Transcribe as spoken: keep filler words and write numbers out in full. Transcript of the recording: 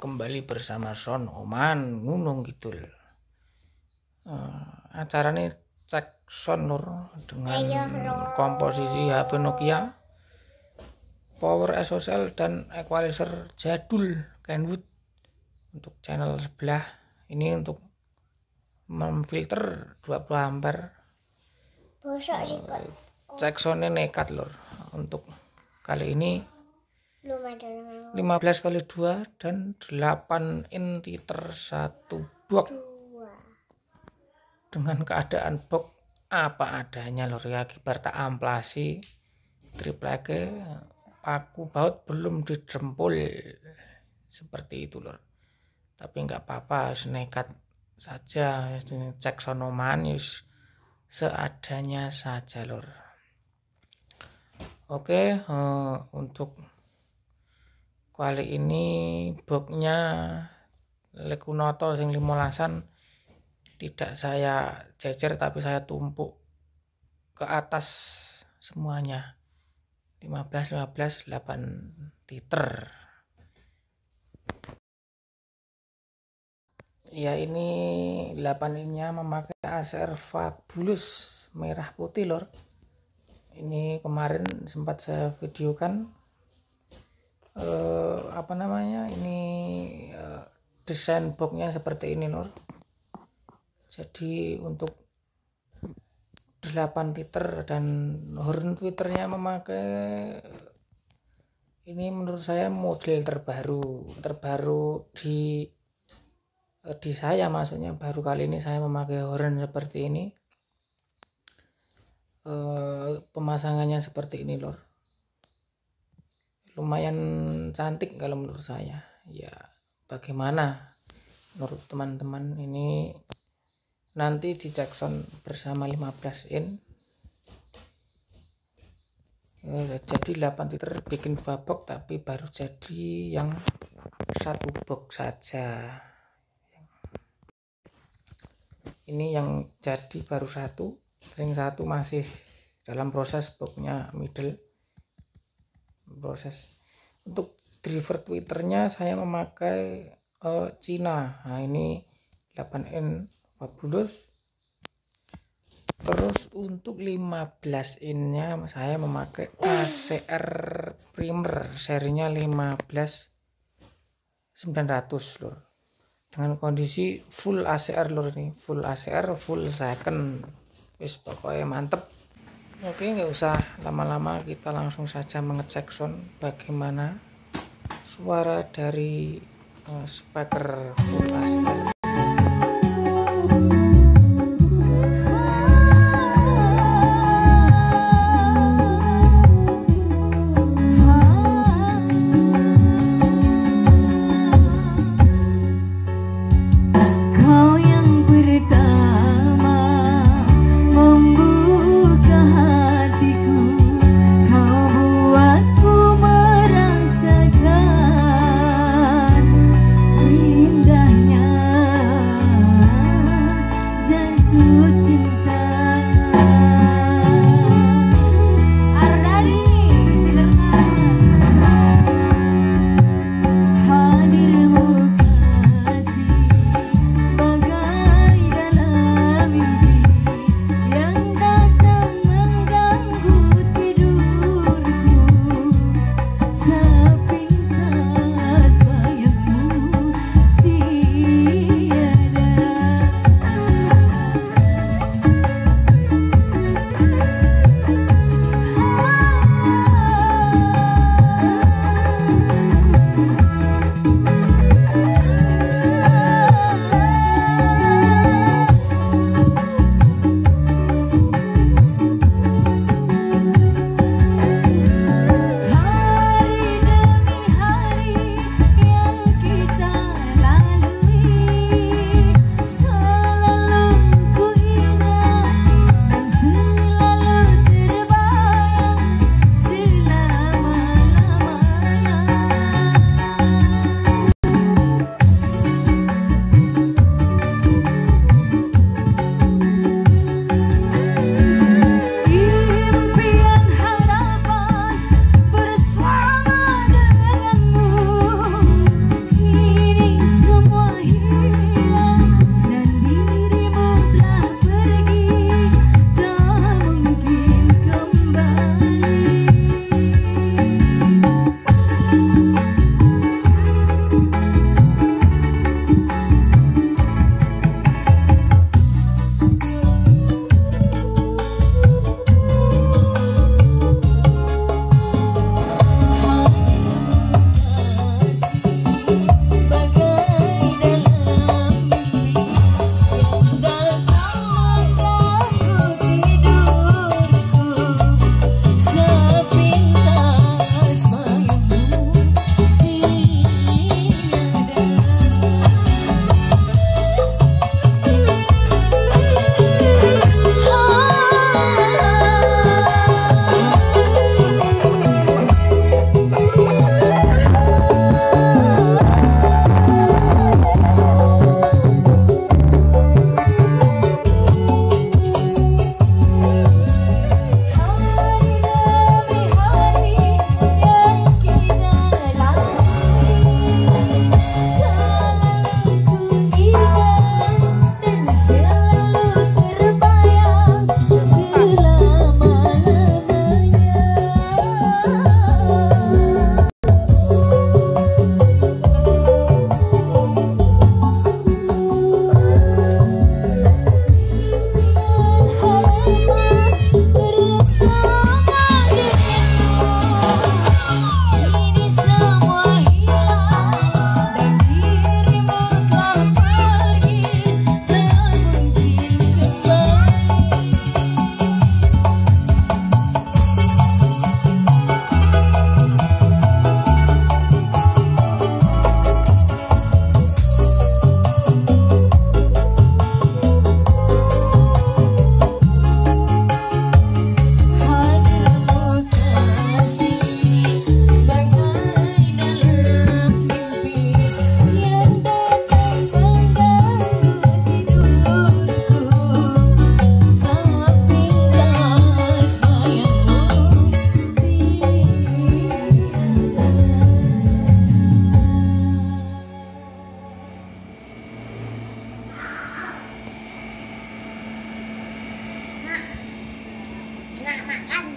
kembali bersama Son Oman Gunung Kidul. Uh, acara ini cek sound lur dengan komposisi H P Nokia, power S O C L dan equalizer jadul Kenwood. Untuk channel sebelah ini untuk memfilter dua puluh ampere. Uh, cek soundnya nekat lur. Untuk kali ini lima belas kali dua dan delapan in titer satu box dengan keadaan box apa adanya lor ya, kibar tak amplasi triplek paku baut belum didrempul seperti itu lor, tapi nggak apa-apa, nekat saja, cek sonoman yus seadanya saja lor. Oke, uh, untuk kali ini boxnya Lekunoto sing limolasan tidak saya cecer tapi saya tumpuk ke atas semuanya, lima belas lima belas delapan titer. Ya, ini delapan innya memakai A C R Fabulous merah putih lor. Ini kemarin sempat saya videokan Uh, apa namanya ini uh, desain boxnya seperti ini lor. Jadi untuk delapan titer dan horn tweeternya memakai ini menurut saya model terbaru terbaru di uh, di saya, maksudnya baru kali ini saya memakai horn seperti ini. Uh, pemasangannya seperti ini lor, lumayan cantik kalau menurut saya. Ya, bagaimana menurut teman-teman? Ini nanti dicek sound bersama lima belas in. Ya, jadi delapan titer bikin dua box tapi baru jadi yang satu box saja. Ini yang jadi baru satu, yang satu masih dalam proses boxnya middle proses. Untuk driver tweeternya saya memakai uh, Cina. Nah, ini delapan in Fabulous. Terus untuk lima belas innya saya memakai A C R Primer serinya lima belas sembilan ratus lor. Dengan kondisi full A C R lor, ini full A C R, full second. Wis pokoknya mantep. Oke, nggak usah lama-lama, kita langsung saja mengecek sound bagaimana suara dari uh, speaker full A C R. Indahnya Nggak makan.